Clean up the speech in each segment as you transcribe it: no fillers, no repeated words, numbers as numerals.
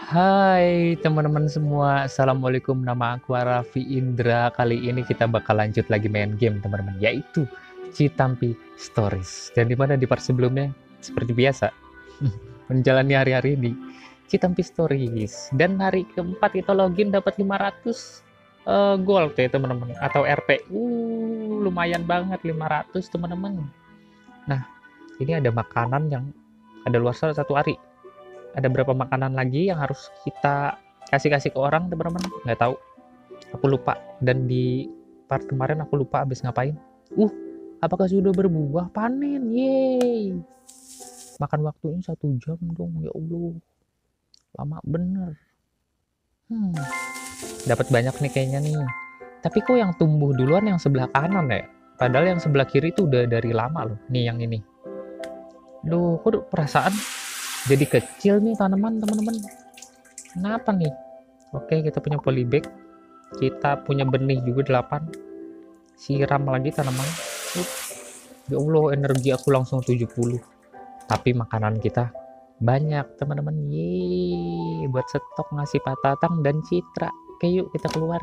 Hai teman-teman semua, Assalamualaikum, nama aku Raffi Indra. Kali ini kita bakal lanjut lagi main game teman-teman, yaitu Citampi Stories. Dan dimana di part sebelumnya, seperti biasa, menjalani hari-hari di Citampi Stories. Dan hari keempat kita login dapat 500 gold ya teman-teman, atau RP. Lumayan banget 500 teman-teman. Nah, ini ada makanan yang ada luar sana satu hari. Ada berapa makanan lagi yang harus kita kasih-kasih ke orang teman-teman, nggak tahu, aku lupa. Dan di part kemarin aku lupa habis ngapain. Apakah sudah berbuah panen? Yeay, makan waktunya 1 jam dong, ya Allah, lama bener. Dapat banyak nih kayaknya nih, tapi kok yang tumbuh duluan yang sebelah kanan ya, padahal yang sebelah kiri itu udah dari lama loh. Nih yang ini, duh, kok perasaan jadi kecil nih tanaman teman-teman, kenapa nih? Oke, kita punya polybag, kita punya benih juga 8, siram lagi tanaman. Ya Allah, energi aku langsung 70, tapi makanan kita banyak teman-teman. Yeay, buat stok ngasih Patatang dan Citra. Oke, yuk kita keluar.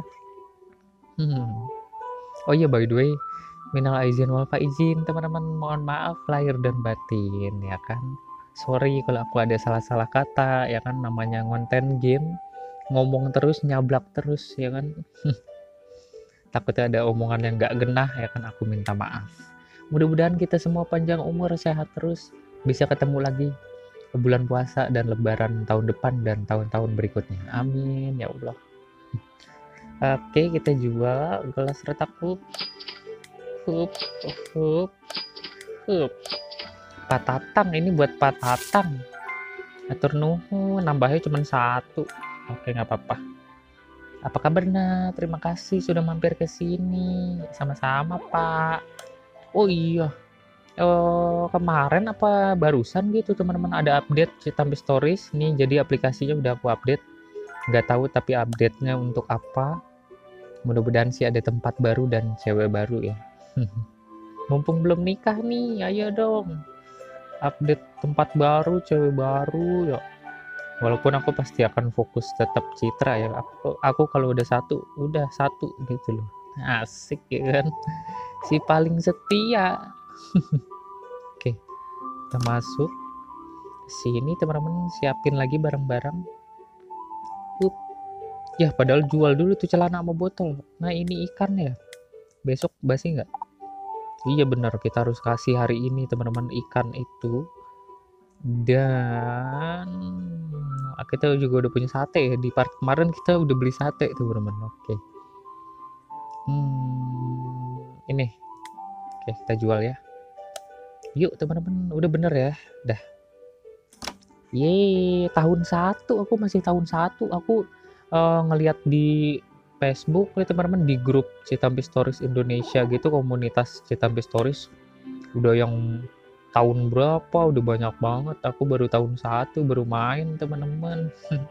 Oh iya, by the way, minal aizin wal faizin teman-teman, mohon maaf lahir dan batin ya kan. Sorry kalau aku ada salah-salah kata ya kan, namanya ngonten game, ngomong terus, nyablak terus ya kan. Takutnya ada omongan yang gak genah ya kan, aku minta maaf. Mudah-mudahan kita semua panjang umur, sehat terus, bisa ketemu lagi ke bulan puasa dan lebaran tahun depan dan tahun-tahun berikutnya, amin ya Allah. Oke, kita jual gelas retak hup hup hup hup. Patatang, ini buat patatang. Atur nuhun, nambahnya cuma 1. Oke, nggak apa-apa. Apa kabarnya? Terima kasih sudah mampir ke sini. Sama-sama, Pak. Oh iya, kemarin apa barusan gitu teman-teman ada update Citampi Stories nih, jadi aplikasinya udah aku update. Nggak tahu tapi update-nya untuk apa. Mudah-mudahan sih ada tempat baru dan cewek baru ya. Mumpung belum nikah nih, ayo dong update tempat baru, cewek baru ya. Walaupun aku pasti akan fokus tetap Citra ya, aku kalau udah satu gitu loh, asik ya kan, si paling setia. Oke, kita masuk sini teman-teman, siapin lagi barang-barang. Ya padahal jual dulu tuh celana sama botol. Nah ini ikan ya, besok basi nggak? Iya benar, kita harus kasih hari ini teman-teman ikan itu. Dan kita juga udah punya sate ya, di part kemarin kita udah beli sate tuh teman-teman. Oke. Ini oke, kita jual ya, yuk teman-teman. Udah bener ya, dah. Yeay, tahun 1, aku masih tahun 1. Aku ngelihat di Facebook ya teman-teman, di grup Citampi Stories Indonesia gitu, komunitas Citampi Stories, udah yang tahun berapa, udah banyak banget. Aku baru tahun 1 baru main teman-teman.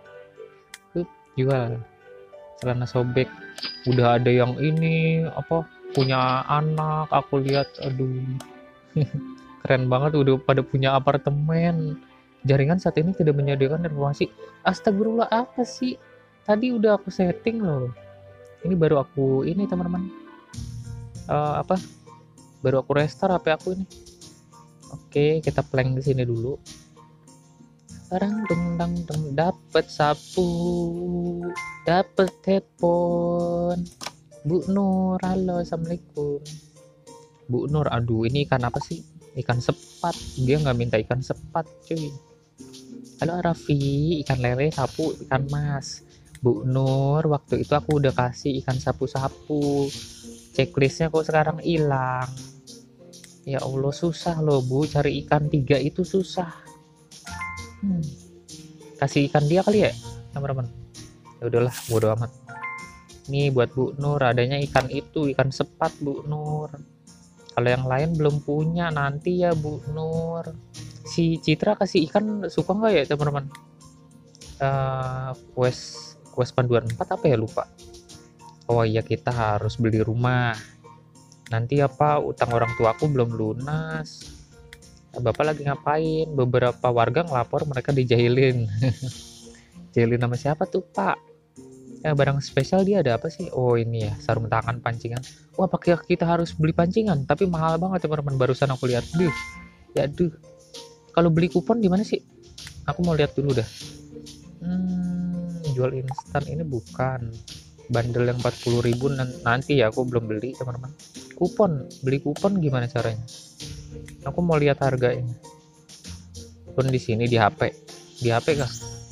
Jual celana sobek, udah ada yang ini apa, punya anak aku lihat, aduh. Keren banget, udah pada punya apartemen. Jaringan saat ini tidak menyediakan informasi. Astagfirullah, apa sih, tadi udah aku setting loh, ini baru aku ini teman-teman, apa, baru aku restart HP aku ini. Oke, kita plank di sini dulu. Orang deng dapat sapu, dapat telepon. Bu Nur, halo, assalamualaikum. Bu Nur, aduh ini ikan apa sih? Ikan sepat, dia nggak minta ikan sepat cuy. Halo Raffi, ikan lele, sapu, ikan mas. Bu Nur, waktu itu aku udah kasih ikan sapu-sapu, checklistnya kok sekarang hilang. Ya Allah, susah loh Bu, cari ikan 3 itu susah. Kasih ikan dia kali ya teman-teman. Ya udahlah, bodo amat. Nih buat Bu Nur, adanya ikan itu, ikan sepat Bu Nur. Kalau yang lain belum punya, nanti ya Bu Nur. Si Citra kasih ikan suka nggak ya teman-teman? Quest panduan 4 apa ya, lupa. Oh iya, kita harus beli rumah. Nanti apa, utang orang tuaku belum lunas. Bapak lagi ngapain? Beberapa warga ngelapor mereka dijahilin. Jelly nama siapa tuh Pak? Barang spesial dia ada apa sih? Oh ini ya, sarung tangan pancingan. Wah pakai kita harus beli pancingan, tapi mahal banget teman-teman. Barusan aku lihat, duh, ya duh. Kalau beli kupon di mana sih? Aku mau lihat dulu dah. Jual instan ini bukan. Bandel yang 40.000 nanti ya, aku belum beli teman-teman. Kupon, beli kupon gimana caranya? Aku mau lihat harganya. Pun di sini di HP. Di HP kah?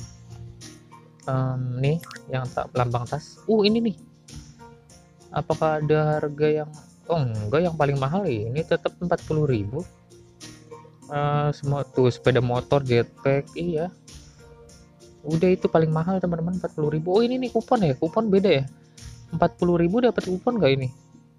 Nih yang lambang tas. Ini nih. Apakah ada harga yang enggak, yang paling mahal ini tetap 40.000. Semua tuh sepeda motor jetpack, iya. Udah itu paling mahal teman-teman, 40.000. Ini nih kupon ya, kupon beda ya. 40.000 dapat kupon gak ini?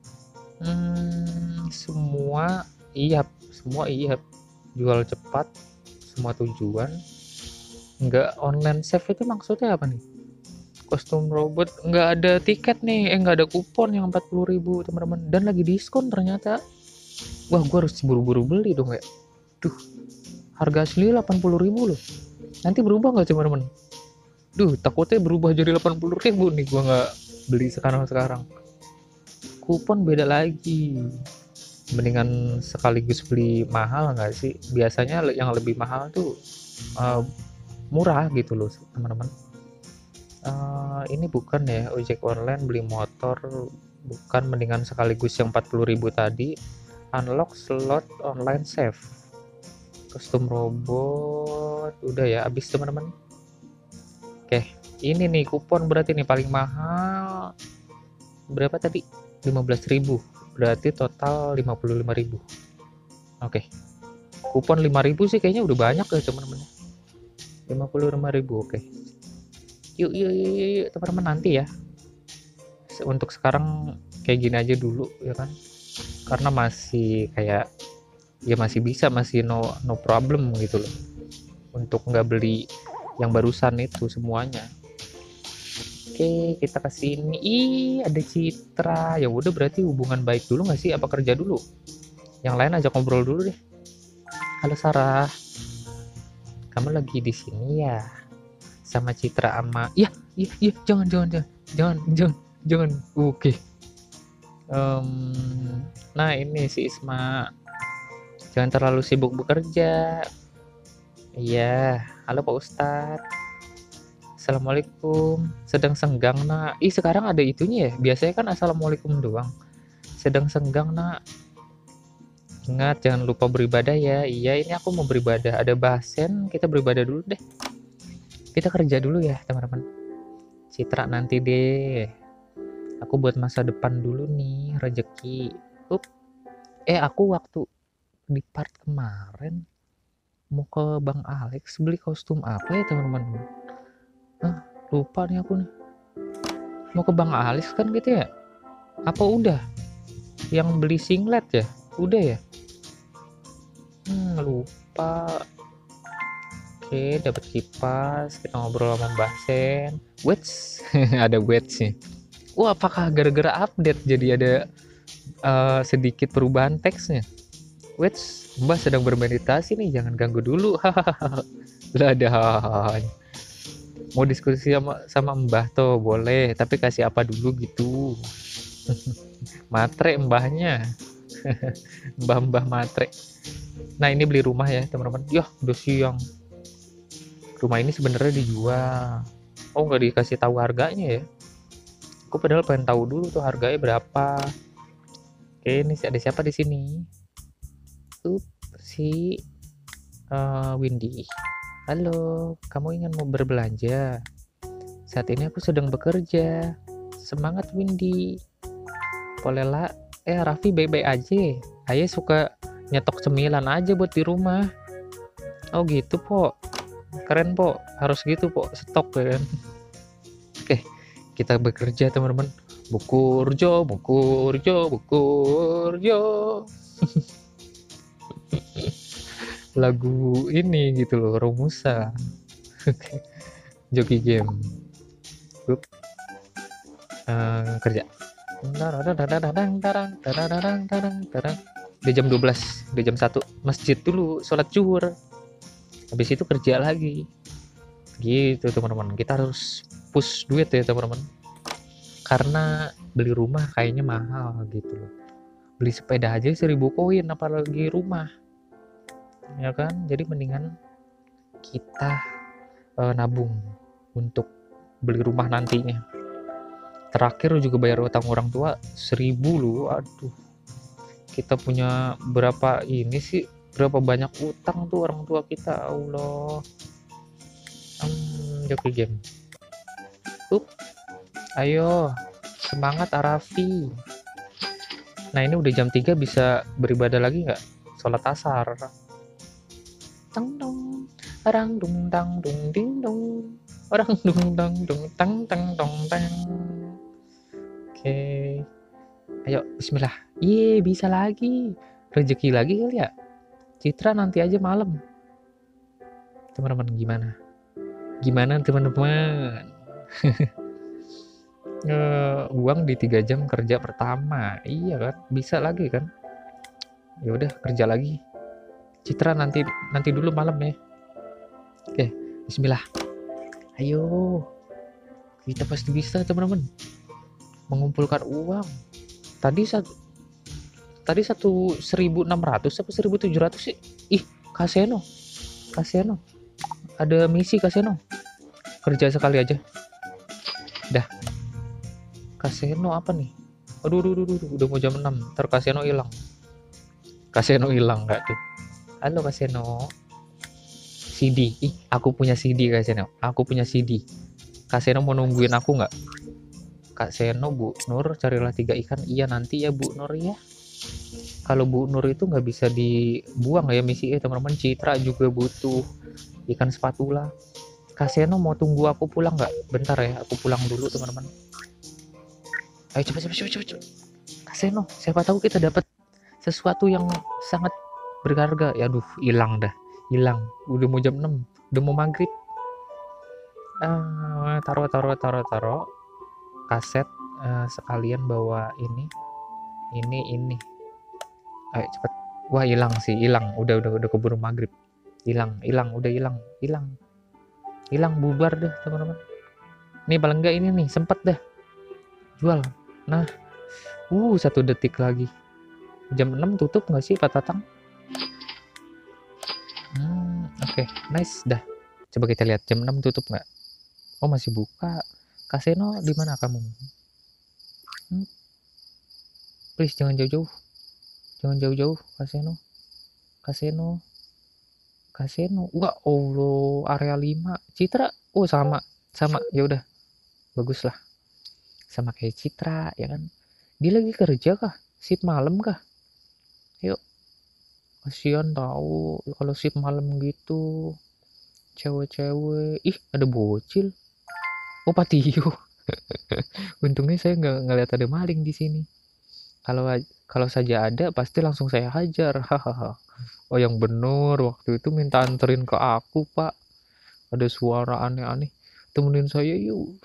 Semua iya, jual cepat, semua tujuan. Nggak online save itu maksudnya apa nih? Kostum robot nggak ada tiket nih, nggak ada kupon yang 40.000 teman-teman, dan lagi diskon ternyata. Wah gua harus buru-buru beli dong ya. Duh, harga asli 80.000 loh. Nanti berubah nggak teman-teman? Duh, takutnya berubah jadi 80.000 nih, gua nggak beli sekarang. Kupon beda lagi. Mendingan sekaligus beli mahal nggak sih? Biasanya yang lebih mahal tuh murah gitu loh teman-teman. Ini bukan ya ojek online beli motor, bukan. Mendingan sekaligus yang 40.000 tadi. Unlock slot online save, kostum robot udah ya, habis teman-teman. Oke, ini nih kupon berarti nih paling mahal. Berapa tadi? 15.000, berarti total 55.000. Oke, kupon 5.000 sih kayaknya udah banyak ya teman-teman. 55.000. Oke, yuk teman-teman, nanti ya. Untuk sekarang kayak gini aja dulu ya kan, karena masih kayak ya masih bisa, masih no problem gitu loh untuk nggak beli yang barusan itu semuanya. Oke, kita kesini. Ada Citra. Ya udah, berarti hubungan baik dulu nggak sih? Apa kerja dulu? Yang lain ajak ngobrol dulu deh. Halo Sarah, kamu lagi di sini ya? Sama Citra ama? Iya, jangan. Oke. Nah ini si Isma, jangan terlalu sibuk bekerja. Iya, halo Pak Ustadz. Assalamualaikum. Sedang senggang nak? Sekarang ada itunya ya. Biasanya kan assalamualaikum doang. Sedang senggang nak? Ingat jangan lupa beribadah ya. Iya, ini aku mau beribadah. Ada bahasan, kita beribadah dulu deh. Kita kerja dulu ya teman-teman. Citra nanti deh. Aku buat masa depan dulu nih, rezeki. Aku waktu di part kemarin mau ke Bang Alex beli kostum apa ya teman-teman? Lupa nih aku nih. Mau ke Bang Alex kan gitu ya? Apa udah? Yang beli singlet ya? Udah ya? Lupa. Oke, dapat kipas. Kita ngobrol sama Mbah Sen. Wets, ada wets nih. Apakah gara-gara update jadi ada sedikit perubahan teksnya? Wets, Mbah sedang bermeditasi nih, jangan ganggu dulu. Hahaha. Lah, mau diskusi sama Mbah tuh boleh, tapi kasih apa dulu gitu. Matre mbahnya. Mbah matre. Nah ini beli rumah ya teman-teman. Yah udah siang. Rumah ini sebenarnya dijual. Nggak dikasih tahu harganya ya. Aku padahal pengen tahu dulu tuh harganya berapa. Oke, ini ada siapa di sini? Si Windy. Halo, kamu ingin mau berbelanja? Saat ini aku sedang bekerja. Semangat Windy. Polela, Raffi baik-baik aja. Ayah suka nyetok cemilan aja buat di rumah. Oh gitu po. Keren po. Harus gitu po. Stok ya kan. Oke, kita bekerja teman-teman. Bukurjo. Lagu ini gitu loh, Romusa. Joki game. Kerja. Udah jam 12, udah jam 1. Masjid dulu, sholat zuhur. Habis itu kerja lagi. gitu teman-teman. Kita harus push duit ya teman-teman, karena beli rumah kayaknya mahal gitu loh. Beli sepeda aja 1000 koin, apalagi rumah, ya kan. Jadi mendingan kita nabung untuk beli rumah nantinya. Terakhir juga bayar utang orang tua 1000 loh. Aduh, kita punya berapa ini sih, berapa banyak utang tuh orang tua kita, Allah. Joki game. Ayo semangat Arafi. Nah ini udah jam 3, bisa beribadah lagi nggak? Sholat asar. Tang dong, orang dung tang dung ding dong, orang dung tang dung tang tang dong tang. Oke, ayo Bismillah. Bisa lagi, rezeki lagi kali ya. Citra nanti aja malam. Teman-teman gimana? Gimana teman-teman? Uang di 3 jam kerja pertama, iya kan? Bisa lagi kan? Ya udah kerja lagi. Citra nanti dulu malam ya. Oke, Bismillah. Ayo, kita pasti bisa teman-teman mengumpulkan uang. Tadi 1.600 apa 1.700 sih? Ih, kaseno. Ada misi kaseno. Kerja sekali aja. Dah. Kaseno apa nih? Aduh, udah mau jam 6. Ntar kaseno hilang. Kaseno hilang nggak tuh? Halo kaseno. CD. Aku punya CD kaseno. Aku punya CD. Kaseno mau nungguin aku nggak? Kak Seno, Bu Nur, carilah 3 ikan. Iya nanti ya Bu Nur ya. Kalau Bu Nur itu nggak bisa dibuang ya misi teman-teman. Citra juga butuh ikan spatula. Kak Seno mau tunggu aku pulang nggak? Bentar ya, aku pulang dulu teman-teman. Ayo cepet. Kak Seno, siapa tahu kita dapat sesuatu yang sangat berharga. Ya aduh, hilang dah. Hilang. Udah mau jam 6. Udah mau maghrib. Taruh kaset, sekalian bawa ini. Ayo cepet. Wah hilang sih, udah keburu maghrib. Hilang bubar deh teman-teman. Nih paling enggak ini nih sempet dah jual. Nah 1 detik lagi jam 6 tutup nggak sih Pak Tatang? Oke, nice dah. Coba kita lihat jam 6 tutup nggak? Oh masih buka. Kaseno di mana kamu? Please jangan jauh-jauh. Kaseno. Wah, Allah, area 5. Citra. Oh, sama. Ya udah. Bagus lah. Sama kayak Citra, ya kan? Dia lagi kerja kah? Shift malam kah? Yuk. Kasihan tahu kalau shift malam gitu. Cewek-cewek. Ih, ada bocil. Oh, Patio. Untungnya saya nggak ngeliat ada maling di sini. Kalau saja ada, pasti langsung saya hajar. Hahaha. Oh yang bener, waktu itu minta anterin ke aku Pak, ada suara aneh-aneh, temenin saya yuk.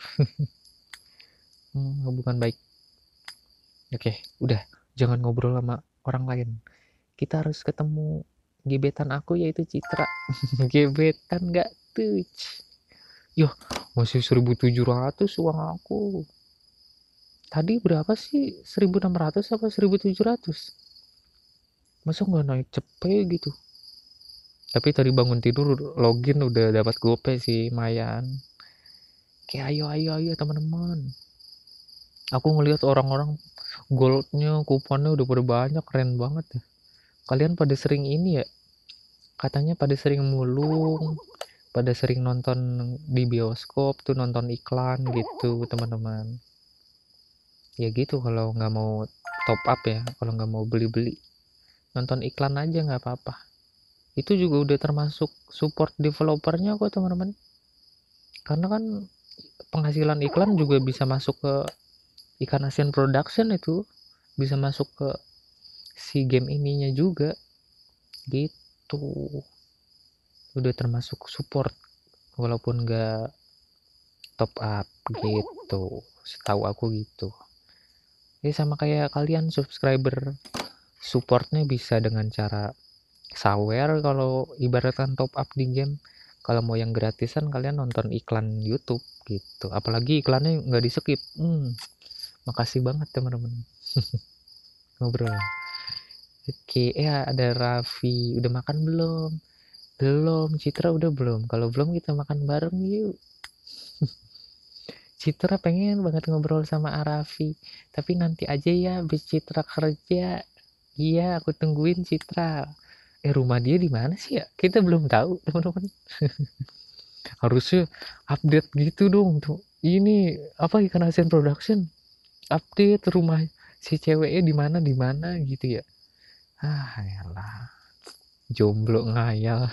Hubungan baik. Oke, udah, jangan ngobrol sama orang lain, kita harus ketemu gebetan aku yaitu Citra. Gebetan gak tuh? Yoh, masih 1.700 uang aku. Tadi berapa sih? 1.600 apa 1.700? Masa nggak naik cepet gitu? Tapi tadi bangun tidur login udah dapat GoPay sih, lumayan. Kayak ayo teman-teman. Aku ngelihat orang-orang goldnya, kuponnya udah pada banyak, keren banget ya. Kalian pada sering ini ya? Katanya pada sering mulung, pada sering nonton di bioskop tuh, nonton iklan gitu teman-teman. Ya gitu kalau nggak mau top up ya, kalau nggak mau beli-beli, nonton iklan aja nggak apa-apa. Itu juga udah termasuk support developernya kok teman-teman. Karena kan penghasilan iklan juga bisa masuk ke Ikan Asin Production, itu bisa masuk ke si game ininya juga gitu. Udah termasuk support walaupun nggak top up gitu, setahu aku gitu ya. Sama kayak kalian subscriber, supportnya bisa dengan cara sawer kalau ibaratkan top up di game. Kalau mau yang gratisan kalian nonton iklan YouTube gitu. Apalagi iklannya nggak di skip. Makasih banget teman-teman ngobrol. Oke, ya ada Raffi. Udah makan belum? Belum. Citra udah belum? Kalau belum kita makan bareng yuk. Citra pengen banget ngobrol sama Arafi. Tapi nanti aja ya habis Citra kerja. Iya, aku tungguin Citra. Rumah dia di mana sih ya? Kita belum tahu, teman-teman. Harusnya update gitu dong tuh. Ini apa ikan asin production? Update rumah si ceweknya di mana gitu ya. Elah. Jomblo ngayal.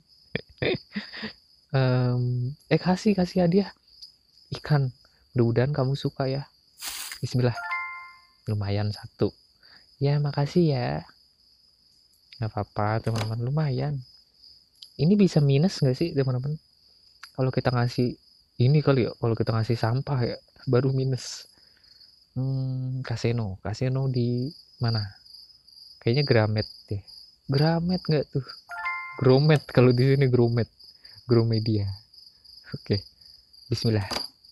Kasih hadiah ikan. Mudah-mudahan kamu suka ya. Bismillah. Lumayan satu. Ya, makasih ya. Nggak apa-apa, teman-teman. Lumayan. Ini bisa minus nggak sih, teman-teman? Kalau kita ngasih ini kali ya, kalau kita ngasih sampah ya, baru minus. Kasino di mana? Kayaknya Gramet deh. Gramet nggak tuh? Gromet kalau di sini Gromet. Gromedia. Oke. Bismillah.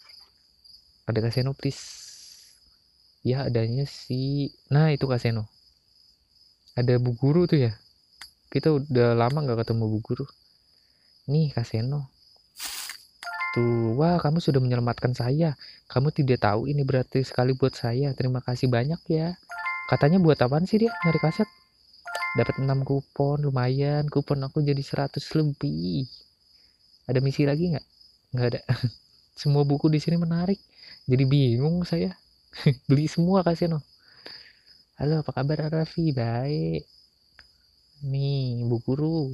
Ada kasino please. Ya adanya sih. Nah itu kasino. Ada Bu Guru tuh ya. Kita udah lama nggak ketemu Bu Guru. Nih kasino. Tuh, wah kamu sudah menyelamatkan saya. Kamu tidak tahu ini berarti sekali buat saya. Terima kasih banyak ya. Katanya buat apaan sih dia nyari kaset? Dapat 6 kupon, lumayan. Kupon aku jadi 100 lebih. Ada misi lagi nggak? Nggak ada. Semua buku di sini menarik. Jadi bingung saya. Beli semua kasino. Halo, apa kabar Raffi? Baik. Nih, Bu Guru.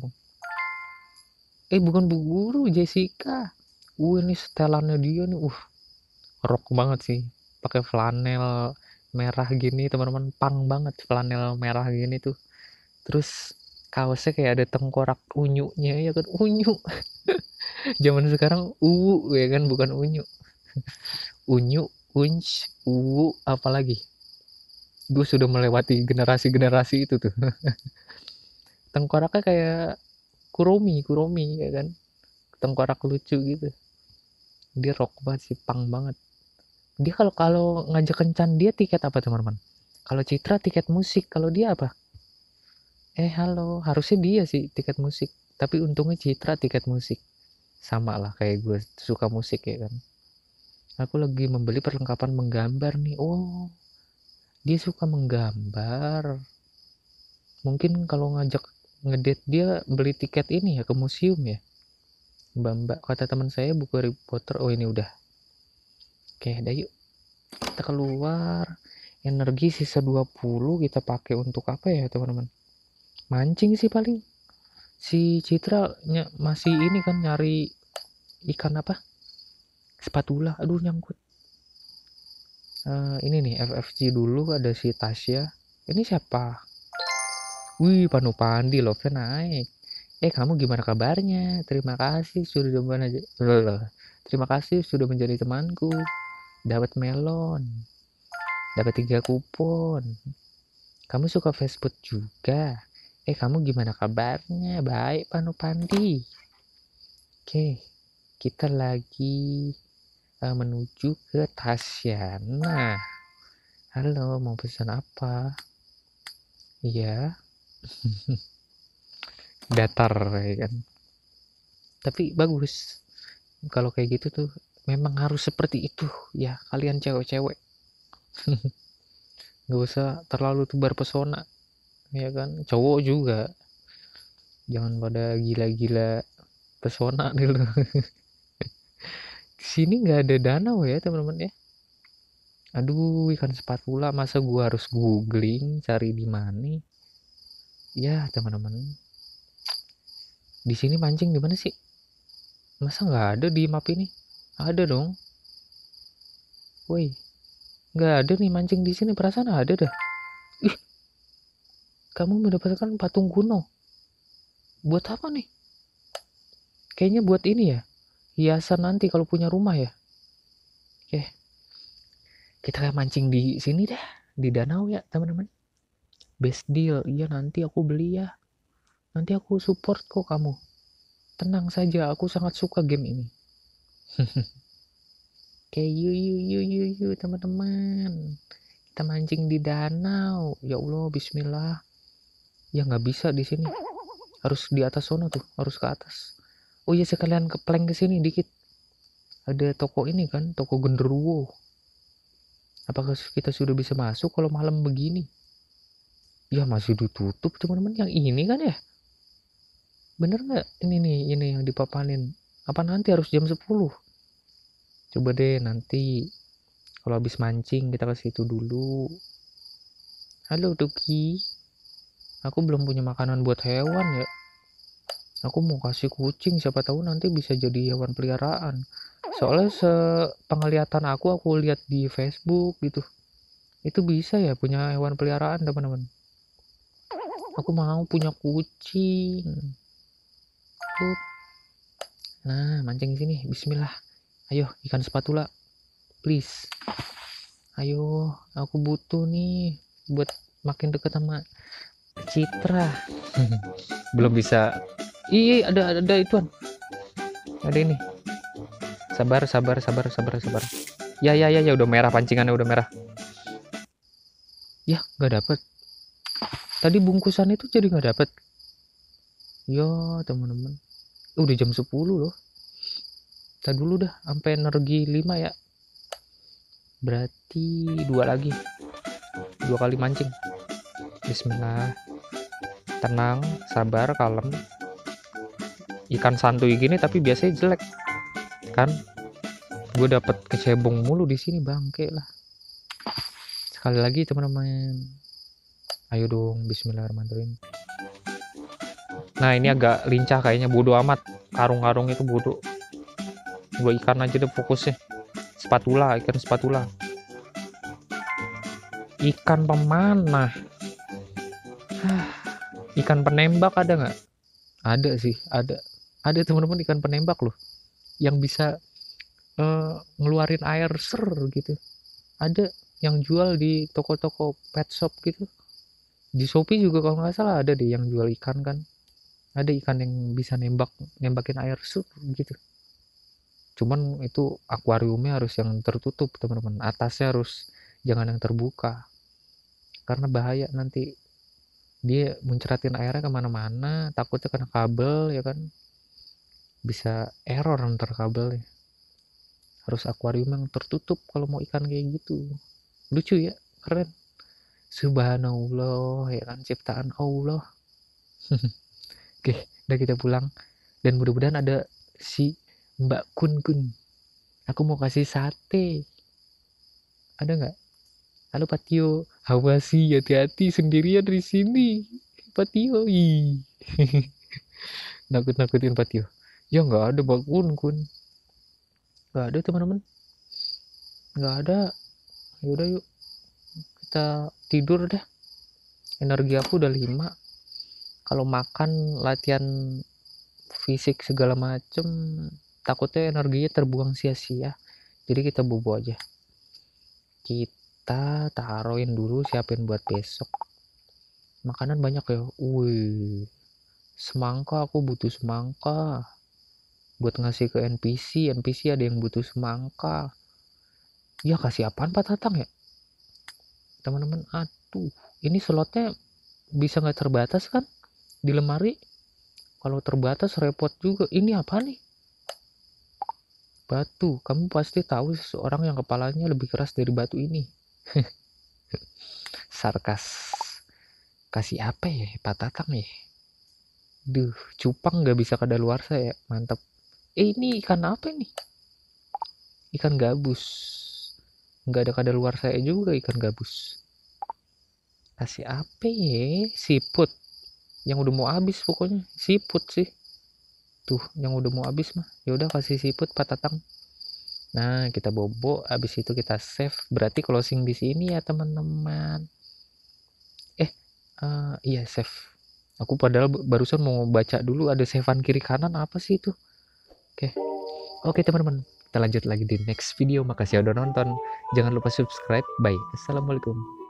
Bukan Bu Guru, Jessica. Ini setelannya dia nih. Rock banget sih. Pakai flanel merah gini, teman-teman. Pang banget flanel merah gini tuh. Terus kaosnya kayak ada tengkorak unyunya ya kan, unyu. Zaman sekarang ya kan, bukan unyu. Unyu, unch, apalagi. Gue sudah melewati generasi-generasi itu tuh. Tengkoraknya kayak Kuromi ya kan. Tengkorak lucu gitu. Dia rock banget sih, pang banget. Dia kalau kalau ngajak kencan dia tiket apa teman-teman? Kalau Citra tiket musik, kalau dia apa? Halo, harusnya dia sih tiket musik. Tapi untungnya Citra tiket musik. Sama lah kayak gue suka musik ya kan. Aku lagi membeli perlengkapan menggambar nih. Oh, dia suka menggambar. Mungkin kalau ngajak ngedate dia beli tiket ini ya ke museum ya. Mbak, kata teman saya buku Harry Potter. Oh ini udah. Oke, dah yuk. Kita keluar. Energi sisa 20 kita pakai untuk apa ya teman-teman? Mancing sih paling. Si Citra masih ini kan nyari ikan apa? Spatula. Aduh nyangkut. Ini nih FFG dulu ada si Tasya. Ini siapa? Wih, Panupandi love naik. Kamu gimana kabarnya? Terima kasih sudah menjadi temanku. Dapat melon. Dapat 3 kupon. Kamu suka fast food juga? Kamu gimana kabarnya? Baik, Panupandi. Oke, kita lagi menuju ke Tasya. Nah, halo, mau pesan apa? Iya. Datar ya kan. Tapi bagus. Kalau kayak gitu tuh memang harus seperti itu ya kalian cewek-cewek. Gak usah terlalu tebar pesona ya kan. Cowok juga jangan pada gila-gila pesona dulu. Di sini nggak ada danau ya teman-teman ya. Aduh, ikan spatula masa gua harus googling cari di mana? Ya teman-teman, di sini mancing di mana sih? Masa nggak ada di map ini? Ada dong. Woi, nggak ada nih mancing di sini. Perasaan ada dah. Ih, kamu mendapatkan patung kuno. Buat apa nih? Kayaknya buat ini ya. Hiasan nanti kalau punya rumah ya. Oke, kita mancing di sini dah. Di danau ya teman-teman. Best deal. Iya nanti aku beli ya. Nanti aku support kok kamu. Tenang saja, aku sangat suka game ini. Oke, yuk teman-teman. Kita mancing di danau. Ya Allah, bismillah. Ya nggak bisa di sini. Harus di atas sono tuh, harus ke atas. Oh iya, sekalian ke plank ke sini dikit. Ada toko ini kan, toko genderuwo. Apakah kita sudah bisa masuk kalau malam begini? Ya masih ditutup teman-teman. Yang ini kan ya? Bener nggak? Ini nih, ini yang dipapanin. Apa nanti harus jam 10? Coba deh nanti kalau habis mancing kita ke situ dulu. Halo Tuki, aku belum punya makanan buat hewan ya. Aku mau kasih kucing, siapa tahu nanti bisa jadi hewan peliharaan. Soalnya sepenglihatan aku lihat di Facebook gitu. Itu bisa ya punya hewan peliharaan teman-teman. Aku mau punya kucing. Tuh. Nah, mancing sini. Bismillah. Ayo, ikan spatula. Please. Ayo, aku butuh nih buat makin deket sama Citra. Belum bisa. Ih, ada ituan. Ada ini. Sabar. Ya, udah merah pancingannya udah merah. Ya, nggak dapet. Tadi bungkusan itu jadi nggak dapet. Ya, teman-teman. Udah jam 10 loh. Kita dulu dah sampai energi 5 ya. Berarti 2 lagi. 2 kali mancing. Bismillah. Tenang, sabar, kalem. Ikan santuy gini tapi biasanya jelek. Kan? Gue dapet kecebong mulu di sini, bangke lah. Sekali lagi teman-teman. Ayo dong, bismillahirrahmanirrahim. Nah, ini agak lincah kayaknya, bodo amat. Karung-karung itu bodo. Gue ikan aja deh fokusnya. Spatula, ikan spatula. Ikan pemanah. Ikan penembak ada nggak? Ada sih, ada. Ada teman-teman ikan penembak loh. Yang bisa ngeluarin air ser gitu. Ada yang jual di toko-toko pet shop gitu. Di Shopee juga kalau nggak salah ada deh yang jual ikan kan. Ada ikan yang bisa nembakin air sur gitu. Cuman itu akuariumnya harus yang tertutup teman-teman. Atasnya harus jangan yang terbuka. Karena bahaya nanti dia muncratin airnya kemana-mana. Takutnya kena kabel ya kan. Bisa error ntar kabelnya. Harus akuarium yang tertutup kalau mau ikan kayak gitu. Lucu ya, keren. Subhanallah ya kan, ciptaan Allah. Oke, udah kita pulang. Dan mudah-mudahan ada si Mbak Kun Kun. Aku mau kasih sate. Ada nggak? Halo Patio. Awasi, hati-hati sendirian di sini. Patio. Ih. Nakut-nakutin Patio. Ya nggak ada Mbak Kun Kun. Nggak ada teman-teman. Nggak ada. Yaudah yuk. Kita tidur dah. Energi aku udah 5. Kalau makan, latihan fisik segala macem, takutnya energinya terbuang sia-sia. Jadi kita bobo aja. Kita taruhin dulu, siapin buat besok. Makanan banyak ya. Wih, semangka, aku butuh semangka buat ngasih ke NPC ada yang butuh semangka. Ya kasih apaan Pak Tatang ya teman-teman. Aduh, ini slotnya bisa nggak terbatas kan di lemari? Kalau terbatas repot juga. Ini apa nih? Batu. Kamu pasti tahu seseorang yang kepalanya lebih keras dari batu ini. Sarkas. Kasih apa ya Pak Tatang ya? Duh, cupang nggak bisa kadaluarsa ya. Mantap. Ini ikan apa ini? Ikan gabus. Nggak ada kadaluarsa juga ikan gabus. Kasih apa ya? Siput. Yang udah mau habis pokoknya. Siput sih. Tuh, yang udah mau habis mah. Ya udah kasih siput Pak Tatang. Nah, kita bobo, habis itu kita save. Berarti closing di sini ya, teman-teman. Iya, save. Aku padahal barusan mau baca dulu ada savean kiri kanan apa sih itu? Oke. Oke, teman-teman. Kita lanjut lagi di next video. Makasih udah nonton. Jangan lupa subscribe. Bye. Assalamualaikum.